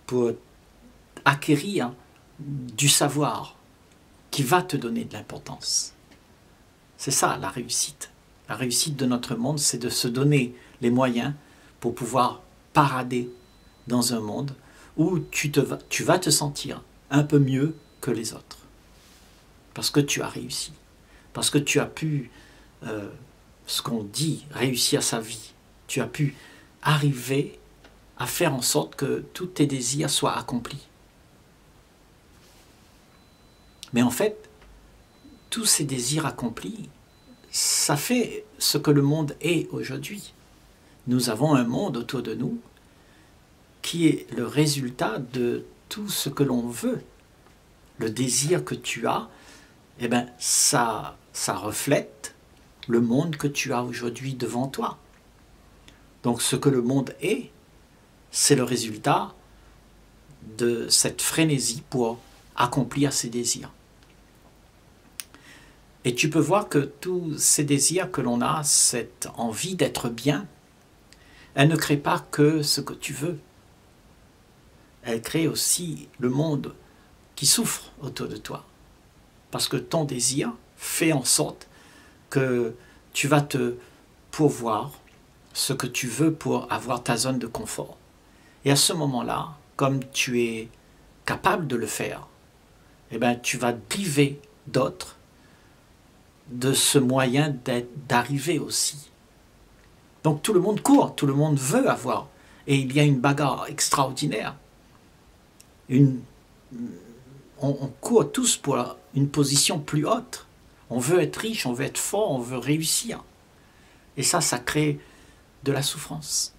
pour acquérir du savoir qui va te donner de l'importance. C'est ça la réussite. La réussite de notre monde, c'est de se donner les moyens pour pouvoir parader dans un monde où tu vas te sentir un peu mieux que les autres. Parce que tu as réussi. Parce que tu as pu, ce qu'on dit, réussir sa vie. Tu as pu arriver à faire en sorte que tous tes désirs soient accomplis. Mais en fait, tous ces désirs accomplis, ça fait ce que le monde est aujourd'hui. Nous avons un monde autour de nous qui est le résultat de tout ce que l'on veut. Le désir que tu as, eh bien, ça reflète le monde que tu as aujourd'hui devant toi. Donc ce que le monde est, c'est le résultat de cette frénésie pour accomplir ses désirs. Et tu peux voir que tous ces désirs que l'on a, cette envie d'être bien, elle ne crée pas que ce que tu veux. Elle crée aussi le monde qui souffre autour de toi. Parce que ton désir fait en sorte que tu vas te pourvoir ce que tu veux pour avoir ta zone de confort. Et à ce moment-là, comme tu es capable de le faire, eh bien, tu vas priver d'autres de ce moyen d'arriver aussi. Donc tout le monde court, tout le monde veut avoir. Et il y a une bagarre extraordinaire. On court tous pour une position plus haute. On veut être riche, on veut être fort, on veut réussir. Et ça crée de la souffrance.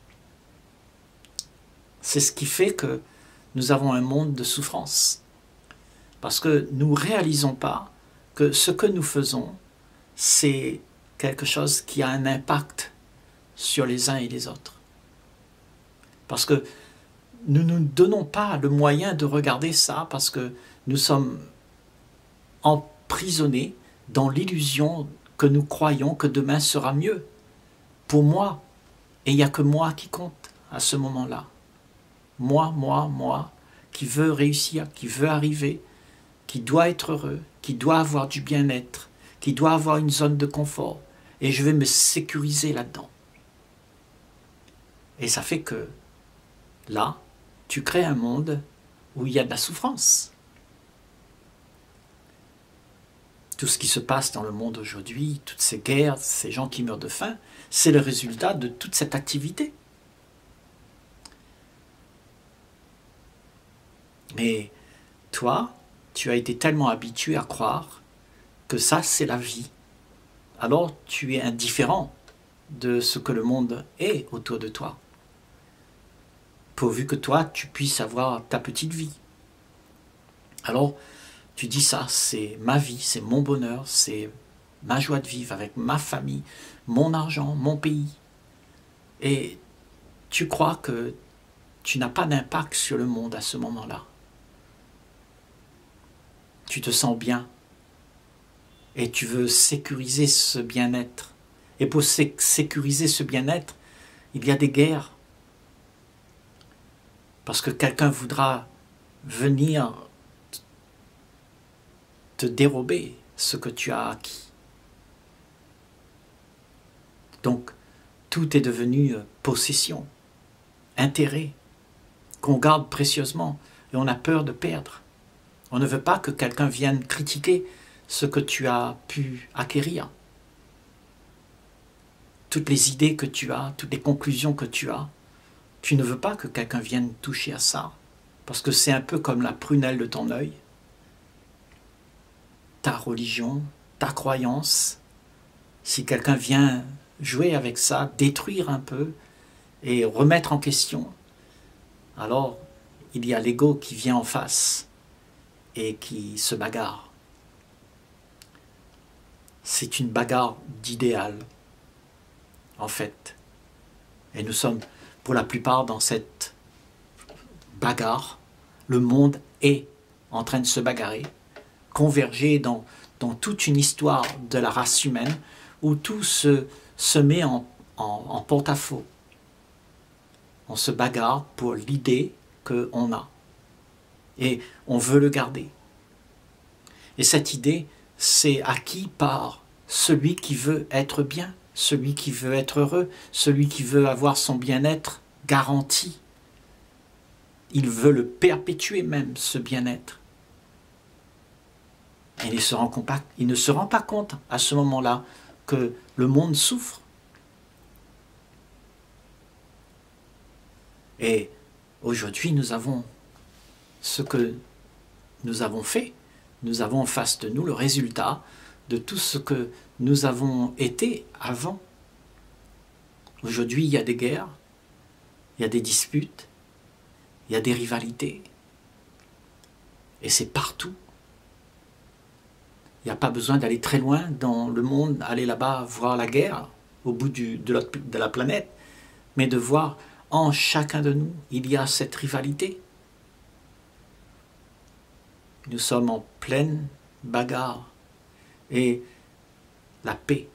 C'est ce qui fait que nous avons un monde de souffrance. Parce que nous ne réalisons pas que ce que nous faisons, c'est quelque chose qui a un impact sur les uns et les autres. Parce que nous ne nous donnons pas le moyen de regarder ça parce que nous sommes emprisonnés dans l'illusion que nous croyons que demain sera mieux. Pour moi, et il n'y a que moi qui compte à ce moment-là. Moi, qui veux réussir, qui veut arriver, qui doit être heureux, qui doit avoir du bien-être, qui doit avoir une zone de confort. Et je vais me sécuriser là-dedans. Et ça fait que, là, tu crées un monde où il y a de la souffrance. Tout ce qui se passe dans le monde aujourd'hui, toutes ces guerres, ces gens qui meurent de faim, c'est le résultat de toute cette activité. Mais toi, tu as été tellement habitué à croire que ça, c'est la vie. Alors, tu es indifférent de ce que le monde est autour de toi. Pourvu que toi, tu puisses avoir ta petite vie. Alors, tu dis ça, c'est ma vie, c'est mon bonheur, c'est ma joie de vivre avec ma famille, mon argent, mon pays. Et tu crois que tu n'as pas d'impact sur le monde à ce moment-là. Tu te sens bien et tu veux sécuriser ce bien-être. Et pour sécuriser ce bien-être, il y a des guerres. Parce que quelqu'un voudra venir te dérober ce que tu as acquis. Donc, tout est devenu possession, intérêt, qu'on garde précieusement et on a peur de perdre. On ne veut pas que quelqu'un vienne critiquer ce que tu as pu acquérir. Toutes les idées que tu as, toutes les conclusions que tu as, tu ne veux pas que quelqu'un vienne toucher à ça, parce que c'est un peu comme la prunelle de ton œil. Ta religion, ta croyance, si quelqu'un vient jouer avec ça, détruire un peu et remettre en question, alors il y a l'ego qui vient en face et qui se bagarre. C'est une bagarre d'idéal, en fait. Et nous sommes pour la plupart dans cette bagarre. Le monde est en train de se bagarrer, converger dans toute une histoire de la race humaine où tout se met en porte-à-faux. On se bagarre pour l'idée qu'on a. Et on veut le garder. Et cette idée, c'est acquis par celui qui veut être bien, celui qui veut être heureux, celui qui veut avoir son bien-être garanti. Il veut le perpétuer même, ce bien-être. Et il ne se rend pas compte à ce moment-là que le monde souffre. Et aujourd'hui, nous avons ce que nous avons fait. Nous avons en face de nous le résultat de tout ce que nous avons été avant. Aujourd'hui, il y a des guerres, il y a des disputes, il y a des rivalités. Et c'est partout. Il n'y a pas besoin d'aller très loin dans le monde, aller là-bas voir la guerre au bout de la planète, mais de voir en chacun de nous, il y a cette rivalité. Nous sommes en pleine bagarre et la paix,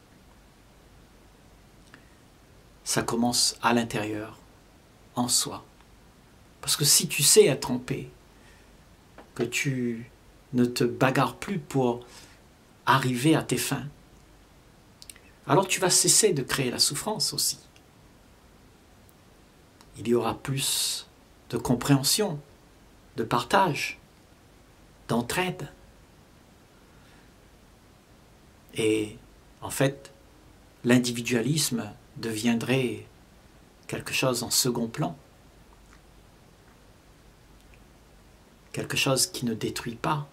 ça commence à l'intérieur, en soi. Parce que si tu sais être en paix, que tu ne te bagarres plus pour arriver à tes fins, alors tu vas cesser de créer la souffrance aussi. Il y aura plus de compréhension, de partage, d'entraide. Et en fait, l'individualisme deviendrait quelque chose en second plan. Quelque chose qui ne détruit pas.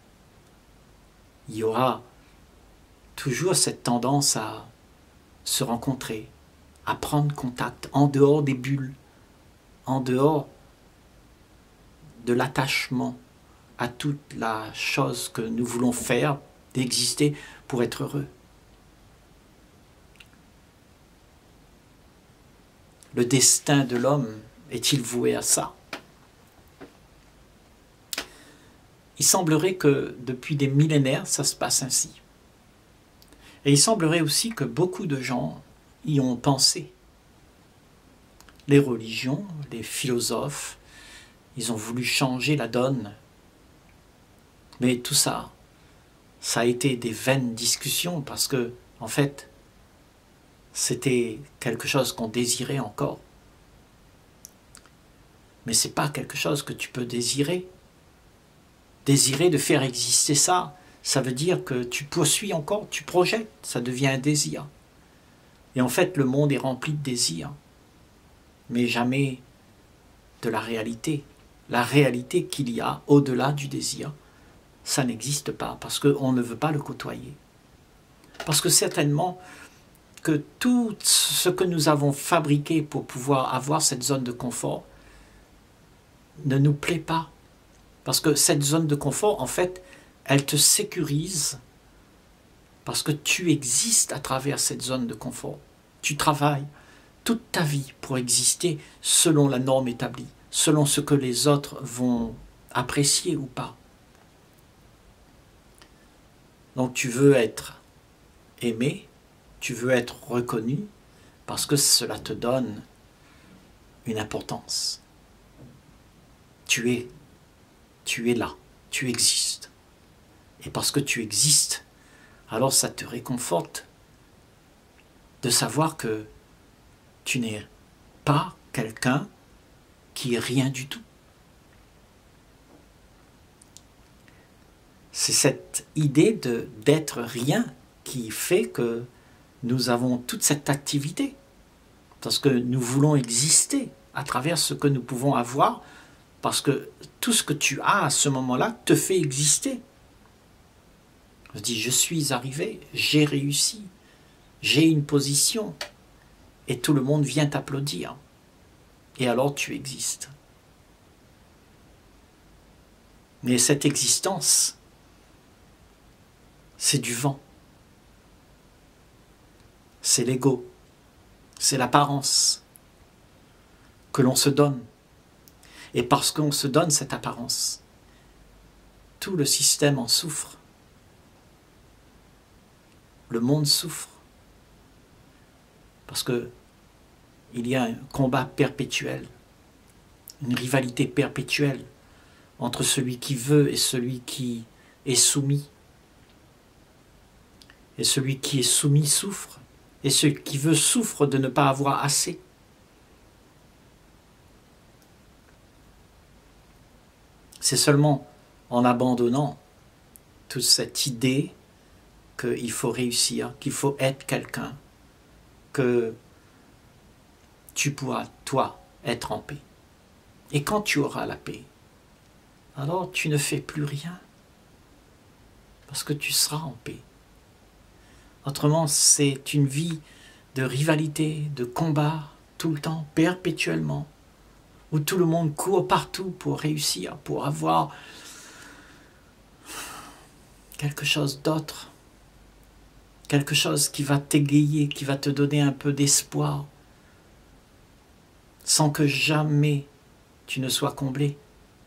Il y aura toujours cette tendance à se rencontrer, à prendre contact en dehors des bulles, en dehors de l'attachement à toute la chose que nous voulons faire, d'exister pour être heureux. Le destin de l'homme est-il voué à ça? Il semblerait que depuis des millénaires, ça se passe ainsi. Et il semblerait aussi que beaucoup de gens y ont pensé. Les religions, les philosophes, ils ont voulu changer la donne. Mais tout ça, ça a été des vaines discussions parce que, en fait, c'était quelque chose qu'on désirait encore. Mais ce n'est pas quelque chose que tu peux désirer. Désirer de faire exister ça, ça veut dire que tu poursuis encore, tu projettes, ça devient un désir. Et en fait, le monde est rempli de désirs, mais jamais de la réalité. La réalité qu'il y a au-delà du désir, ça n'existe pas, parce qu'on ne veut pas le côtoyer. Parce que certainement que tout ce que nous avons fabriqué pour pouvoir avoir cette zone de confort ne nous plaît pas. Parce que cette zone de confort, en fait, elle te sécurise parce que tu existes à travers cette zone de confort. Tu travailles toute ta vie pour exister selon la norme établie, selon ce que les autres vont apprécier ou pas. Donc tu veux être aimé, tu veux être reconnu parce que cela te donne une importance. Tu es là, tu existes. Et parce que tu existes, alors ça te réconforte de savoir que tu n'es pas quelqu'un qui est rien du tout. C'est cette idée d'être rien qui fait que nous avons toute cette activité. Parce que nous voulons exister à travers ce que nous pouvons avoir, parce que tout ce que tu as à ce moment-là te fait exister. Je dis, je suis arrivé, j'ai réussi, j'ai une position, et tout le monde vient t'applaudir. Et alors tu existes. Mais cette existence, c'est du vent. C'est l'ego. C'est l'apparence que l'on se donne. Et parce qu'on se donne cette apparence, tout le système en souffre. Le monde souffre. Parce que il y a un combat perpétuel, une rivalité perpétuelle entre celui qui veut et celui qui est soumis. Et celui qui est soumis souffre, et celui qui veut souffre de ne pas avoir assez. C'est seulement en abandonnant toute cette idée qu'il faut réussir, qu'il faut être quelqu'un, que tu pourras, toi, être en paix. Et quand tu auras la paix, alors tu ne fais plus rien, parce que tu seras en paix. Autrement, c'est une vie de rivalité, de combat, tout le temps, perpétuellement, où tout le monde court partout pour réussir, pour avoir quelque chose d'autre, quelque chose qui va t'égayer, qui va te donner un peu d'espoir, sans que jamais tu ne sois comblé.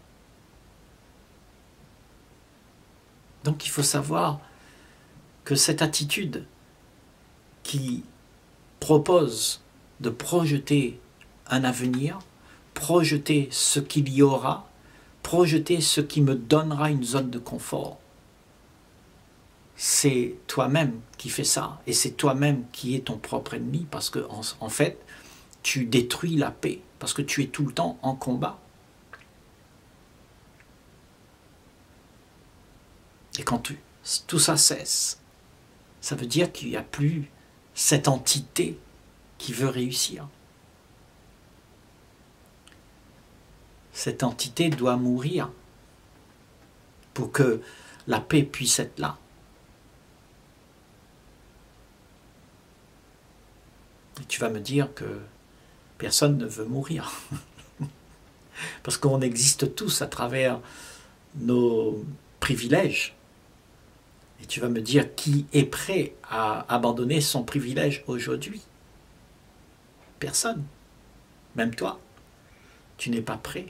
Donc il faut savoir que cette attitude qui propose de projeter un avenir, projeter ce qu'il y aura, projeter ce qui me donnera une zone de confort, c'est toi-même qui fais ça, et c'est toi-même qui es ton propre ennemi, parce que en fait, tu détruis la paix, parce que tu es tout le temps en combat. Et quand tout ça cesse, ça veut dire qu'il n'y a plus cette entité qui veut réussir. Cette entité doit mourir pour que la paix puisse être là. Et tu vas me dire que personne ne veut mourir. Parce qu'on existe tous à travers nos privilèges. Et tu vas me dire qui est prêt à abandonner son privilège aujourd'hui? Personne. Même toi, tu n'es pas prêt.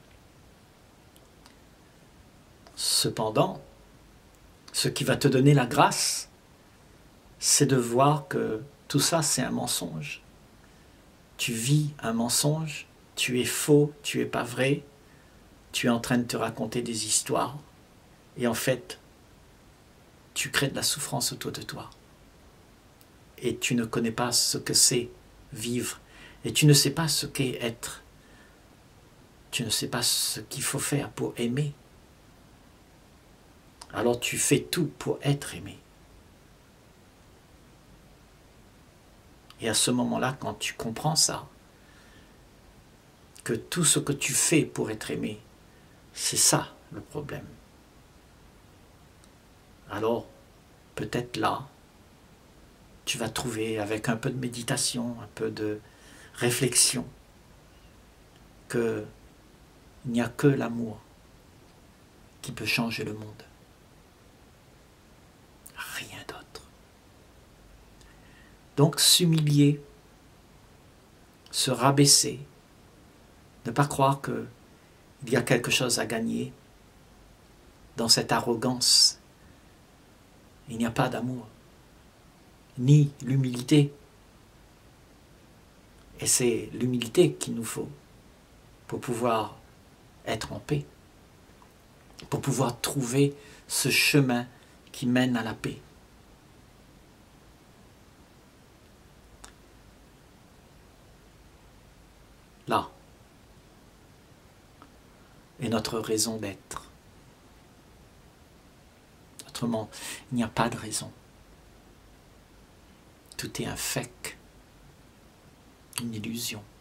Cependant, ce qui va te donner la grâce, c'est de voir que tout ça, c'est un mensonge. Tu vis un mensonge, tu es faux, tu n'es pas vrai, tu es en train de te raconter des histoires, et en fait, tu crées de la souffrance autour de toi. Et tu ne connais pas ce que c'est vivre, et tu ne sais pas ce qu'est être. Tu ne sais pas ce qu'il faut faire pour aimer. Alors tu fais tout pour être aimé. Et à ce moment-là, quand tu comprends ça, que tout ce que tu fais pour être aimé, c'est ça le problème. Alors, peut-être là, tu vas trouver, avec un peu de méditation, un peu de réflexion, qu'il n'y a que l'amour qui peut changer le monde. Rien d'autre. Donc s'humilier, se rabaisser, ne pas croire qu'il y a quelque chose à gagner dans cette arrogance. Il n'y a pas d'amour, ni l'humilité. Et c'est l'humilité qu'il nous faut pour pouvoir être en paix, pour pouvoir trouver ce chemin qui mène à la paix. Là est notre raison d'être. Autrement, il n'y a pas de raison. Tout est un fake, une illusion.